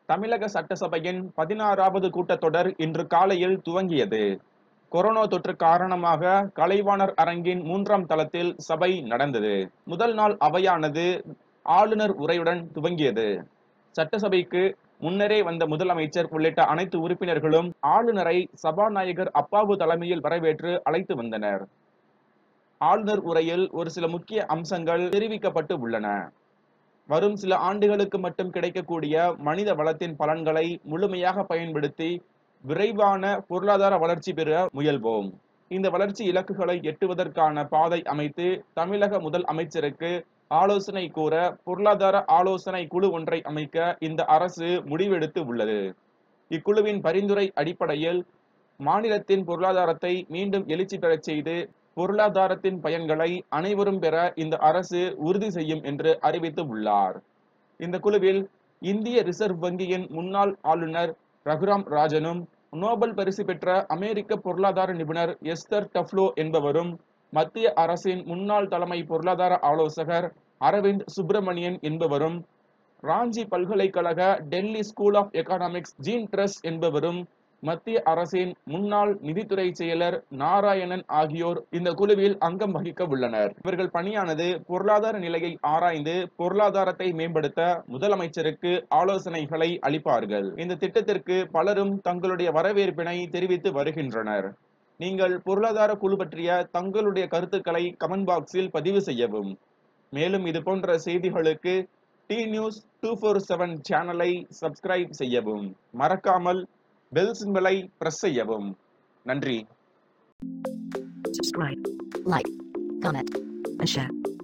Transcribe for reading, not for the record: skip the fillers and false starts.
தமிழக சட்டசபையின் 16வது கூட்டத்தொடர் இன்று காலையில் துவங்கியது. கொரோனா தொற்று காரணமாக கலைவாணர் அரங்கின் 3ஆம் தளத்தில் சபை நடந்தது. முதல் நாள் அவையானது ஆளுநர் உரையுடன் துவங்கியது. சட்டசபைக்கு முன்னரே வந்த முதலமைச்சர் உள்ளிட்ட அனைத்து உறுப்பினர்களும் ஆளுநரை சபாநாயகர் அப்பாவு தலைமையில் வரவேற்று அழைத்து வந்தனர். ஆளுநர் உரையில் ஒரு சில முக்கிய அம்சங்கள் தெரிவிக்கப்பட்டு உள்ளன. வரும் சில ஆண்டுகளுக்கு மட்டும் கிடைக்கக்கூடிய மனித வளத்தின் பலன்களை முழுமையாக பயன்படுத்தி விரைவான பொருளாதார வளர்ச்சி பெற முயல்வோம். இந்த வளர்ச்சி இலக்குகளை எட்டுவதற்கான பாதை அமைத்து தமிழக முதல் அமைச்சருக்கு ஆலோசனை கூற பொருளாதார ஆலோசனை குழு ஒன்றை அமைக்க இந்த அரசு முடிவெடுத்து உள்ளது. இக்குழுவின் பரிந்துரை அடிப்படையில் மாநிலத்தின் பொருளாதாரத்தை மீண்டும் எழுச்சி பெறச் செய்து பொருளாதாரத்தின் பயன்களை அனைவரும் பெற இந்த அரசு உறுதி செய்யும் என்று அறிவித்து உள்ளார். இந்த குழுவில் இந்திய ரிசர்வ் வங்கியின் முன்னாள் ஆளுநர் ரகுராம் ராஜனும், நோபல் பரிசு பெற்ற அமெரிக்க பொருளாதார நிபுணர் எஸ்தர் டஃப்லோ என்பவரும், மத்திய அரசின் முன்னாள் தலைமை பொருளாதார ஆலோசகர் அரவிந்த் சுப்பிரமணியன் என்பவரும், ராஞ்சி பல்கலைக்கழக Delhi school of economics Jean Dreze என்பவரும், மத்திய அரசின் முன்னாள் நிதித்துறை செயலர் நாராயணன் ஆகியோர் இந்த குழுவில் அங்கம் வகிக்க உள்ளனர். இவர்கள் பணியானது பொருளாதார நிலையை ஆராய்ந்து பொருளாதாரத்தை மேம்படுத்த முதலமைச்சருக்கு ஆலோசனைகளை அளிப்பார்கள். இந்த திட்டத்திற்கு பலரும் தங்களுடைய வரவேற்பினை தெரிவித்து வருகின்றனர். நீங்கள் பொருளாதார குழு பற்றிய தங்களுடைய கருத்துக்களை கமெண்ட் பாக்ஸில் பதிவு செய்யவும். மேலும் இது போன்ற செய்திகளுக்கு T-News 247 சேனலை சப்ஸ்கிரைப் செய்யவும். மறக்காமல் பெல் சிம்பலை பிரஸ் செய்யவும். நன்றி. Subscribe, like, comment, and share.